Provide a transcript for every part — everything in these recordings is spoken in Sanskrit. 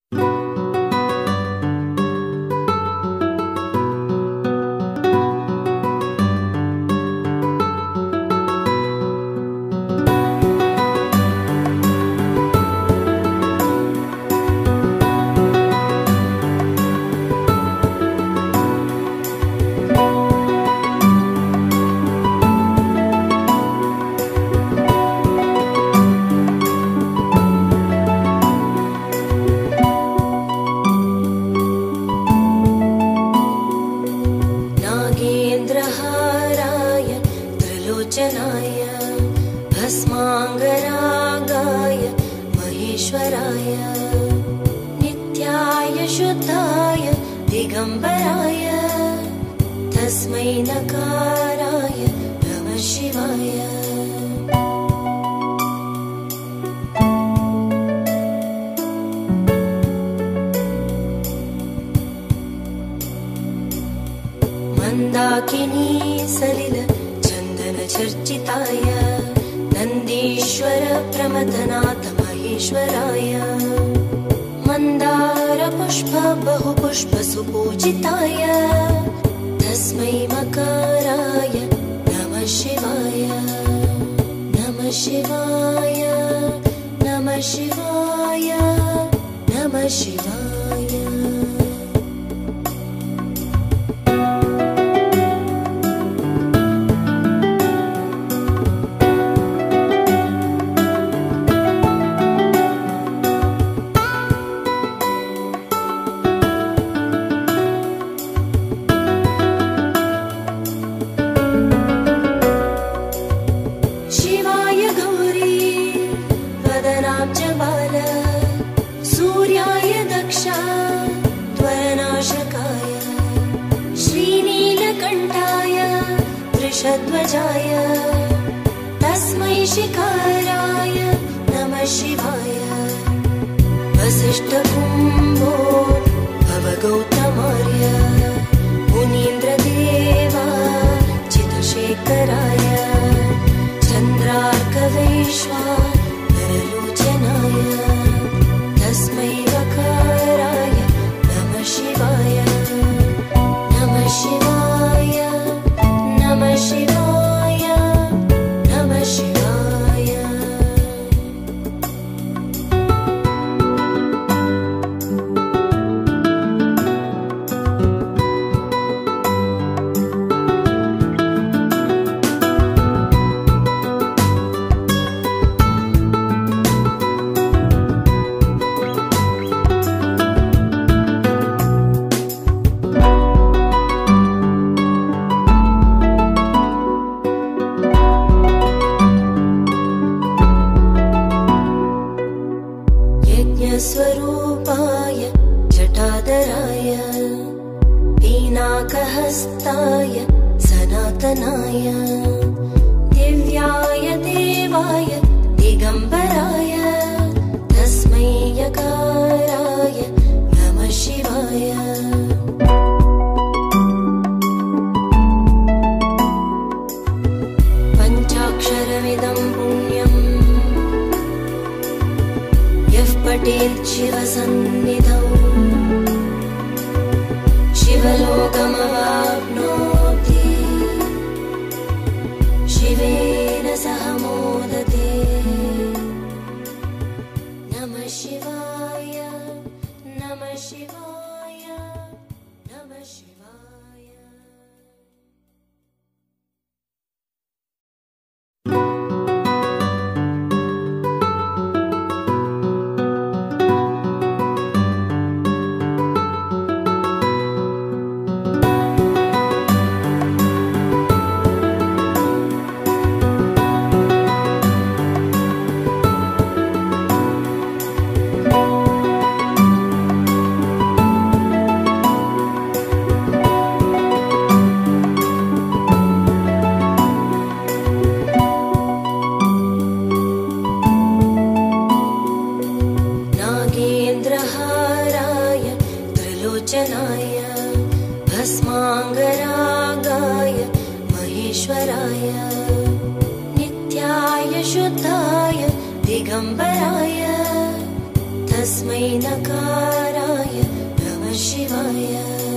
भस्माङ्गरागाय महेश्वराय नित्याय शुद्धाय दिगम्बराय तस्मै नकाराय नमः शिवाय। मन्दाकिनी सलिल चन्दन चर्चिताय नन्दीश्वर प्रमथनाथ महेश्वराय मन्दार पुष्प बहुपुष्प सुपूजिताय तस्मै मकाराय नमः शिवाय। नमः शिवाय नमः शिवाय नमः शिवाय। सूर्याय दक्षा त्वरनाशकाय श्रीनीलकण्ठाय वृषध्वजाय तस्मै शिखाराय नमः शिवाय। वसिष्ठकुम्भो भवगौतमार्य मुनीन्द्रदेवा चितशेखराय चन्द्रार्कवैश्वानरलोचनाय तस्मै वकाराय नमः शिवाय। नमः शिवाय नमः शिवाय नमः शिवाय। स्वरूपाय जटाधराय पीनाकहस्ताय सनातनाय दिव्याय देवाय दिगम्बराय तस्मै यकाराय नमः शिवाय। पञ्चाक्षरमिदं पुण्यम् पठेत् शिवसन्निधौ शिवलोकमवाप्नोति शिवेन सह मोदते। नमः शिवाय नमः शिवाय नमः शिवाय। नागेन्द्रहाराय त्रिलोचनाय भस्माङ्गरागाय महेश्वराय नित्याय शुद्धाय दिगम्बराय तस्मै नकाराय नमः शिवाय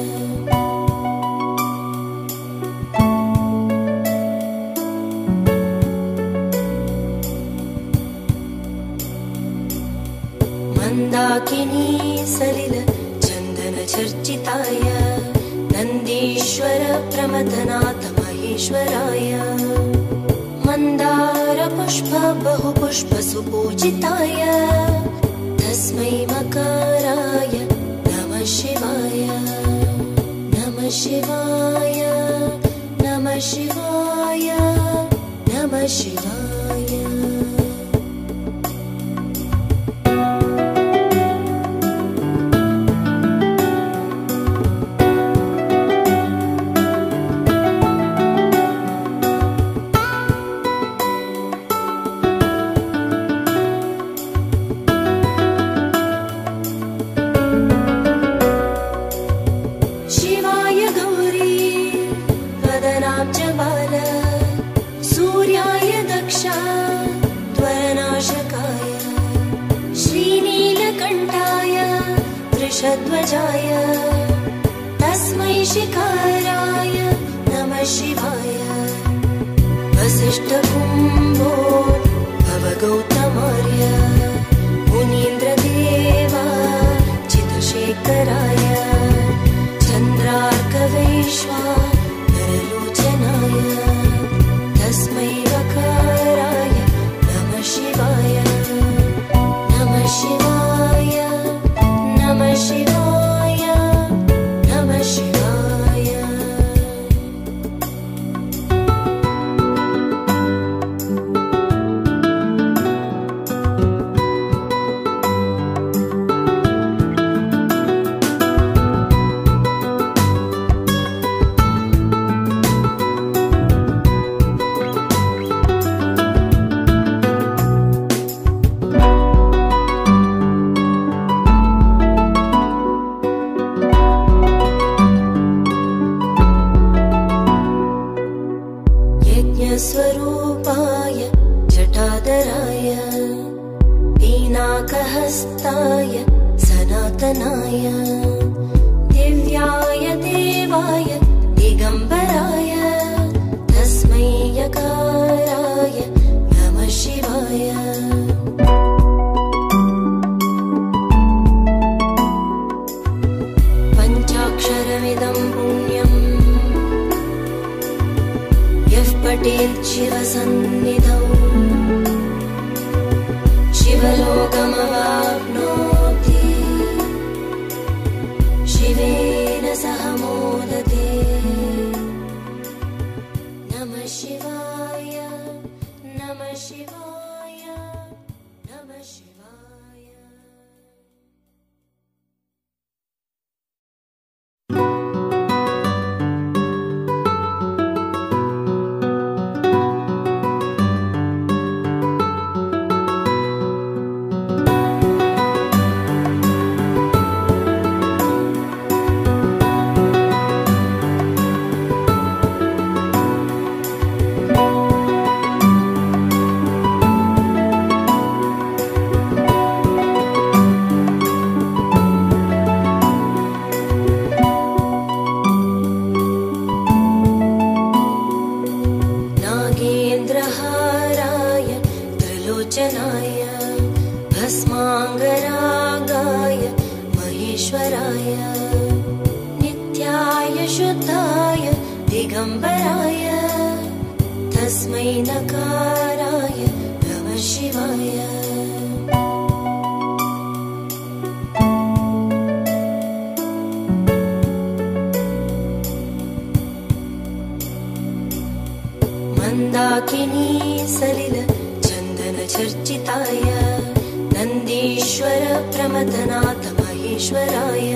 मंदाकिनी सलिल चंदन चर्चिताय नंदीश्वर प्रमथनाथ महेश्वराय मंदार पुष्प बहुपुष्प सुपूजिताय तस्मै मकाराय नमः शिवाय नमः शिवाय नमः शिवाय नमः शिवाय सूर्याय दक्ष त्वरनाशकाय श्रीनीलकण्ठाय वृषध्वजाय तस्मै शिखाराय नमः शिवाय वसिष्ठकुम्भो भवगौतमार्य मुनीन्द्रदेवा चितशेखराय चन्द्रार्कवैश्वानरलोचनाय तस्मै वकाराय नमः शिवाय नमः शिवाय नमः शिवाय नमः शिवाय स्वरूपाय जटाधराय पीनाकहस्ताय सनातनाय दिव्याय देवाय दिगंबराय तस्मै यकाराय नमः शिवाय पञ्चाक्षरमिदं पुण्यम् पठेत् शिवसन्निधौ शिवलोकमवाप्नोति शिवेन सह मोदते नमः शिवाय नमः शिवाय नमः शिवाय भस्मांगरागाय महेश्वराय नित्याय शुद्धाय दिगंबराय तस्मै नकाराय नमः शिवाय मंदाकिनी सलिल चंदन चर्चिताय नंदीश्वर प्रमथनाथ महेश्वराय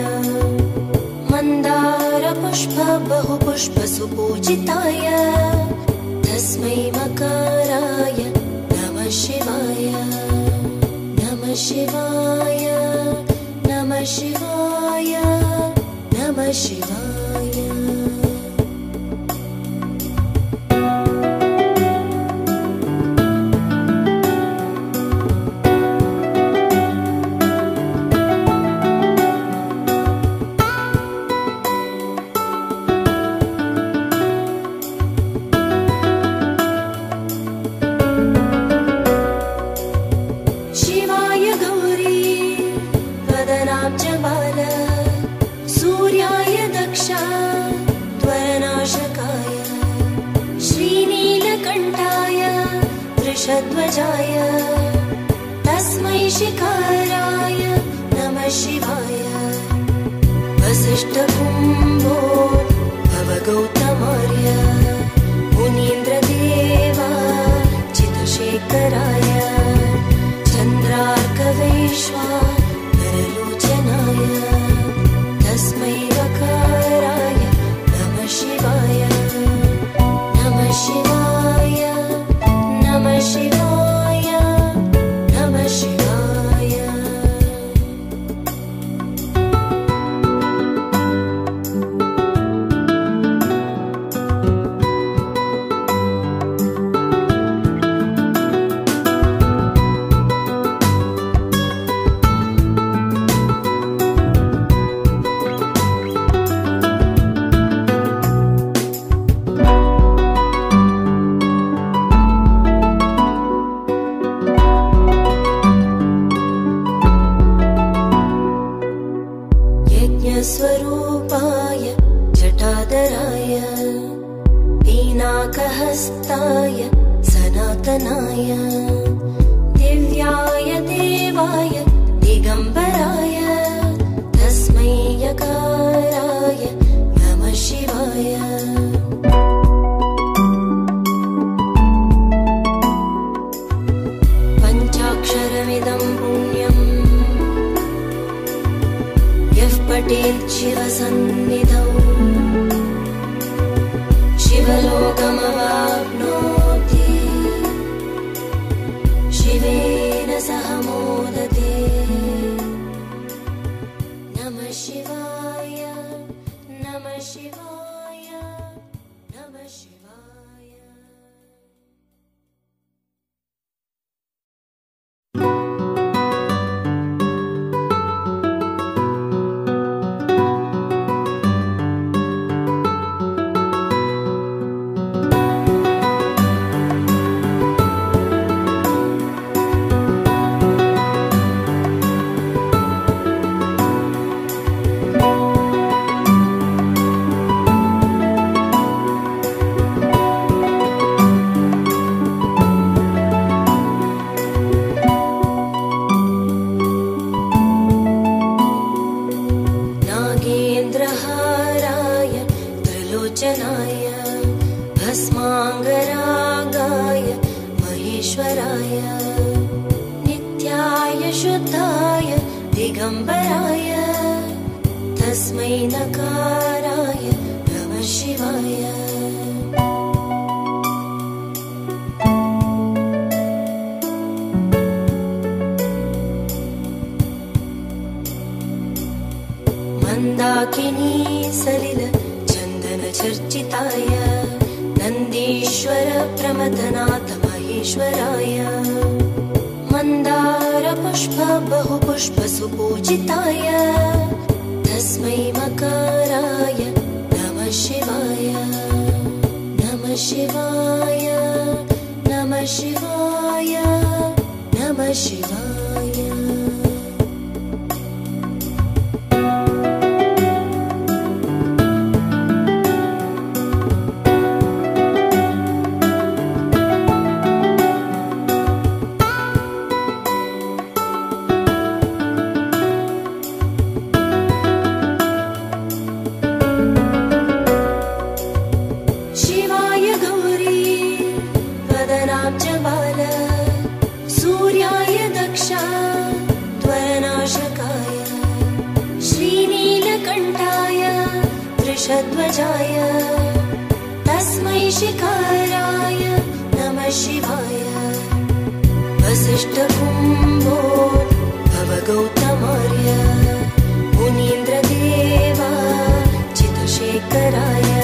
मंदार पुष्प बहुपुष्प सुपूजिताय तस्मै मकाराय नमः शिवाय नमः शिवाय नमः शिवाय नमः शिवाय वदनाब्जबाल सूर्याय दक्षा त्वरनाशकाय श्रीनीलकण्ठाय वृषध्वजाय तस्मै शिखाराय नमः शिवाय वसिष्ठकुम्भो भवगौतमार्य मुनीन्द्रदेवा चितशेखराय चन्द्रार्कवैश्वानरलोचनाय तस्मै वकाराय नमः शिवाय नमः शिवाय नमः शिवाय नमः शिवाय। स्वरूपाय जटाधराय पीनाकहस्ताय सनातनाय दिव्याय देवाय दिगम्बराय तस्मै यकाराय नमः शिवाय पञ्चाक्षरमिदं पुण्यम् पठेत् शिवसन्निधौ शिवलोकमवाप्नोति शिवेन सह मोदते नमः शिवाय नमः शिवाय नमः शिवाय। नागेन्द्रहाराय त्रिलोचनाय भस्माङ्गरागाय महेश्वराय नित्याय शुद्धाय दिगम्बराय तस्मै नकाराय नमः शिवाय मन्दाकिनी सलिल चन्दन चर्चिताय नन्दीश्वर प्रमथनाथ महेश्वराय मन्दार पुष्प बहुपुष्प सुपूजिताय तस्मै मकाराय नमः शिवाय नमः शिवाय नमः शिवाय नमः शिवाय। वदनाब्जबाल सूर्याय दक्षा त्वरनाशकाय श्रीनीलकण्ठाय वृषध्वजाय तस्मै शिखाराय नमः शिवाय वसिष्ठकुम्भो भवगौतमार्य मुनीन्द्रदेवा चितशेखराय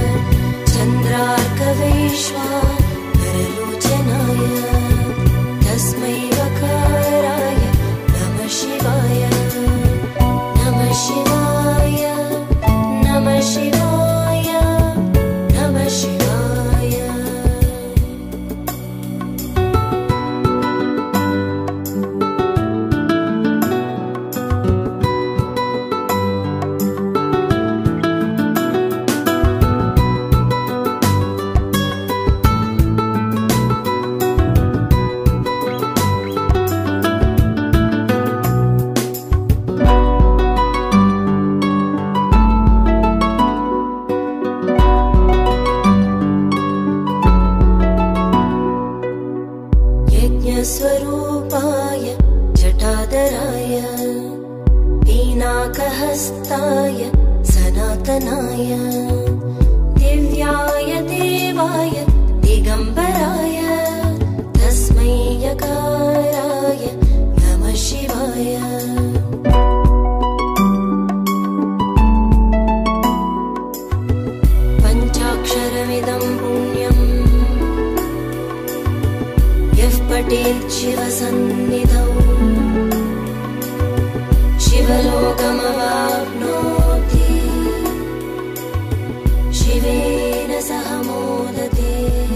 चन्द्रार्कवैश्वानरलोचनाय तस्मै वकाराय नमः शिवाय नमः शिवाय नमः शिवाय नमः शिवाय। पिनाकहस्ताय सनातनाय दिव्याय देवाय दिगम्बराय तस्मै यकाराय नमः शिवाय। पञ्चाक्षरमिदं पुण्यम् यः पठेत् शिवसन्निधौ शिवलोकमवाप्नोति शिवेन सह मोदते।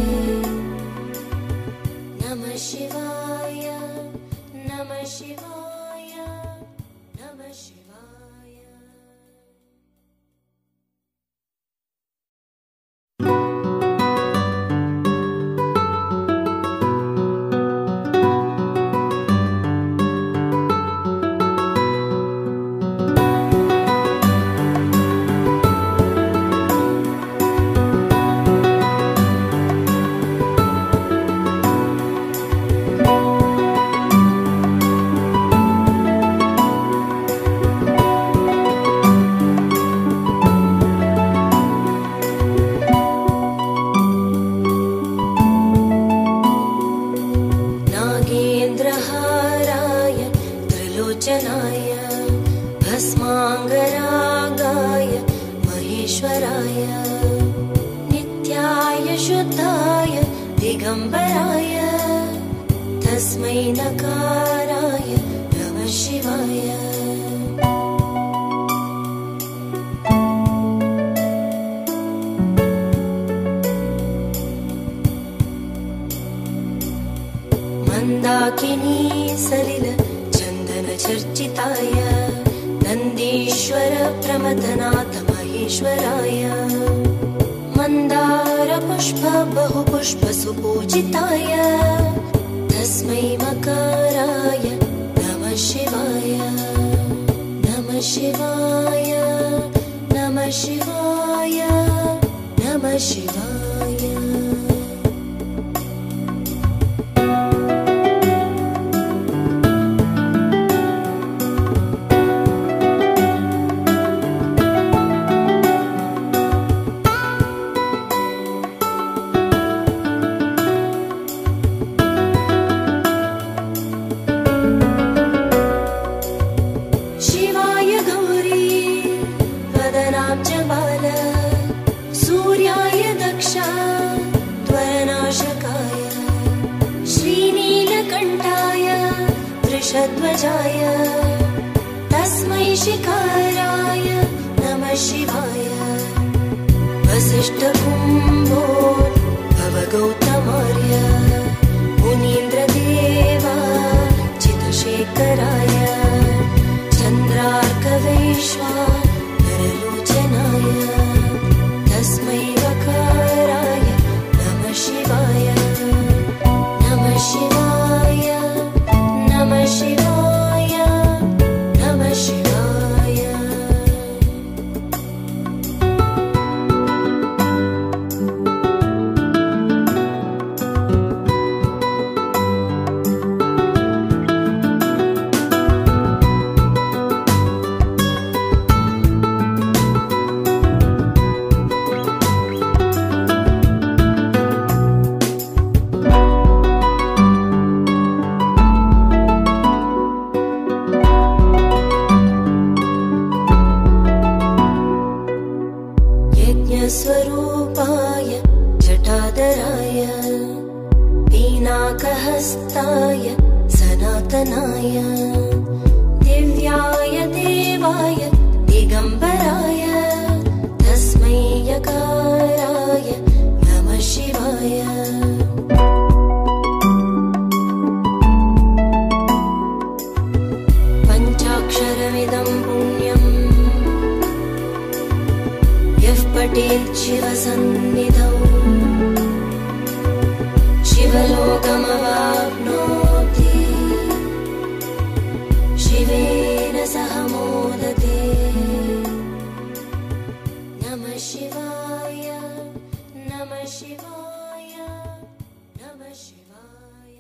नमः शिवाय नमः शिवाय नमः शिवाय। नागेन्द्रहाराय त्रिलोचनाय भस्माङ्गरागाय महेश्वराय नित्याय शुद्धाय दिगम्बराय तस्मै नकाराय नमः शिवाय। मन्दाकिनी सलिल चन्दन चर्चिताय नन्दीश्वर प्रमथनाथ महेश्वराय मन्दार पुष्प बहुपुष्प सुपूजिताय तस्मै मकाराय नमः शिवाय। नमः शिवाय नमः शिवाय नमः शिवाय। सूर्याय दक्ष त्वरनाशकाय श्रीनीलकण्ठाय वृषध्वजाय तस्मै शिखराय नमः शिवाय। वसिष्ठकुम्भोद्भवगौतमार्य मुनीन्द्रदेवा चितशेखराय चन्द्रार्कवैश्वानरलोचनाय तस्मै वकाराय नमः शिवाय। नमः शिवाय नमः शिवाय नमः शिवाय। स्वरूपाय जटाधराय पिनाकहस्ताय सनातनाय दिव्याय देवाय दिगम्बराय तस्मै यकाराय नमः शिवाय। पञ्चाक्षरमिदं पुण्यम् यः पठेत् शिवसन्निधौ शिवलोकमवाप्नोति शिवेन सह मोदते। नमः शिवाय नमः शिवाय नमः शिवाय।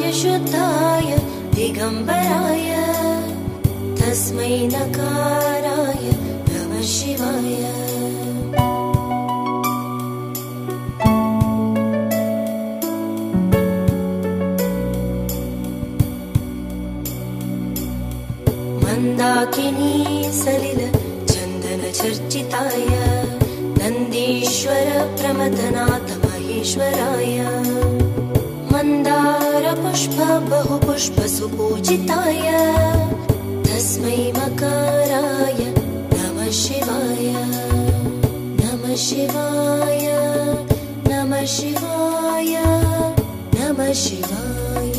शुद्धाय दिगम्बराय तस्मै नकाराय नमः शिवाय। मन्दाकिनी सलिल चन्दन चर्चिताय नन्दीश्वर प्रमथनाथ महेश्वराय मन्दार पुष्प बहुपुष्प सुपूजिताय तस्मै मकाराय नमः शिवाय। नमः शिवाय नमः शिवाय नमः शिवाय।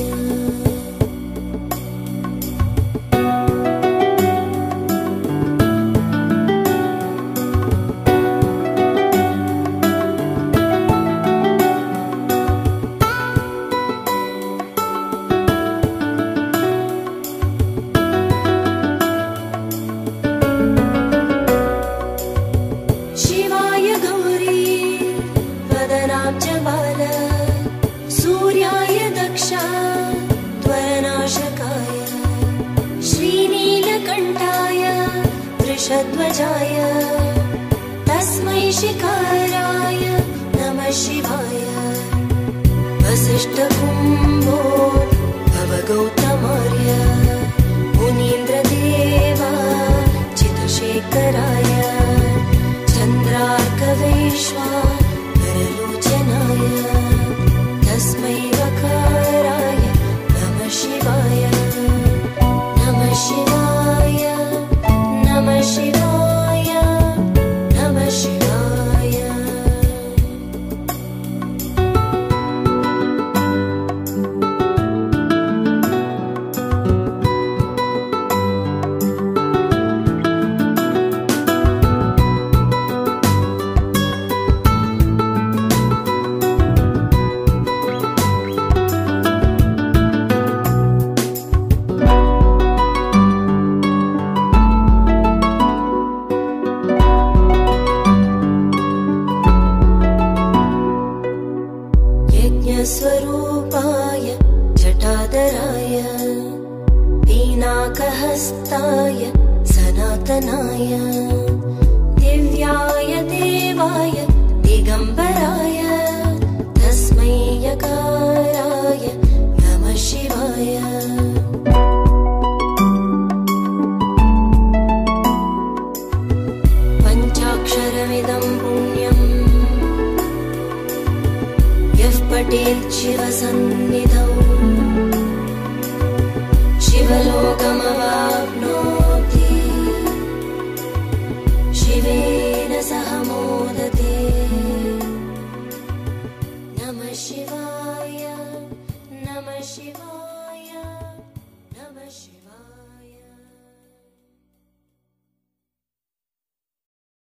सूर्याय दक्ष द्वयनाशकाय श्रीनीलकण्ठाय वृषध्वजाय तस्मै शिखराय नमः शिवाय। वसिष्ठकुम्भो भवगौतमार्य मुनीन्द्रदेवा चितशेखराय चन्द्रार्कवैश्वानरलोचनाय तस्मै वकाराय नमः शिवाय। नमः शिवाय नमः शिवाय नमः शिवाय। स्वरूपाय जटाधराय पीनाकहस्ताय सनातनाय दिव्याय देवाय दिगम्बराय तस्मै यकाराय नमः शिवाय। पञ्चाक्षरमिदं पुण्यम् यः पठेत् शिवसन्निधौ शिवलोकमवाप्नोति।